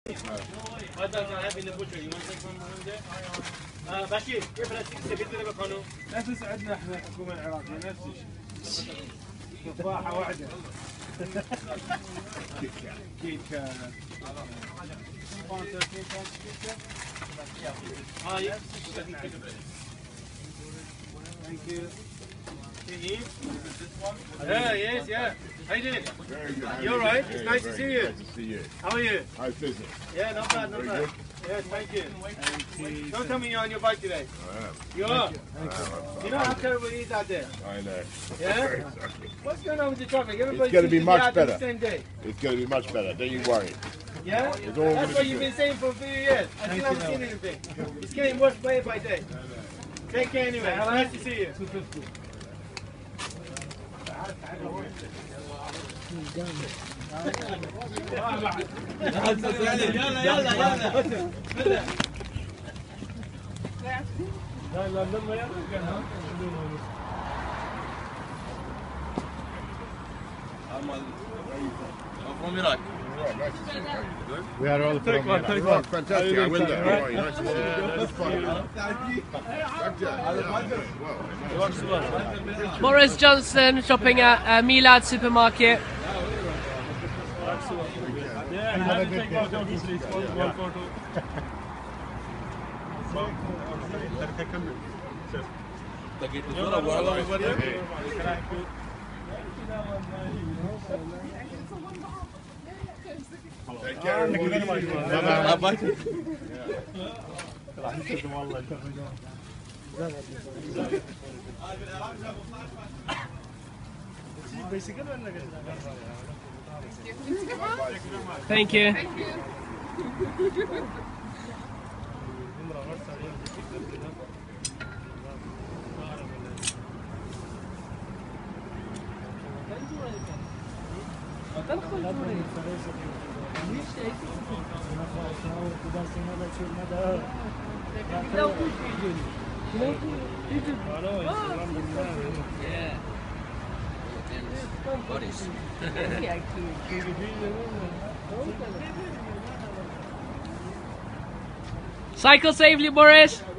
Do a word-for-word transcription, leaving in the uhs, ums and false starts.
I don't have in the butcher. You want to take some from there? Uh, Bashir, كيف الأسئلة سبيت لنا بقانون؟ نفس عندنا احنا الحكومة العراقية نفس الشيء. تفاحة واحدة. كيكة. Ah, yes. Thank you. Yeah, yes, yeah. How you doing? Very good. You alright? It's nice to see you. Nice to see you. How are you? How's business? Yeah, not bad, not bad. Yes, thank you. Don't tell me you're on your bike today. I am. You are? Thank you. You know how terrible it is out there? I know. Yeah? What's going on with the traffic? Everybody gonna seems be to much out there better. the same day. It's going to be much better. Don't you worry. Yeah? It's all That's gonna what be you've good. been saying for a few years. I still haven't seen anything. It's getting worse day by day. Take care anyway. It's nice to see you. From Iraq. We are all from Iraq. Iraq, fantastic. I win there. How are you? Nice to see you. Well, Boris Johnson shopping at uh, Milad supermarket. Take care. Thank you. Boris. Cycle safely, Boris.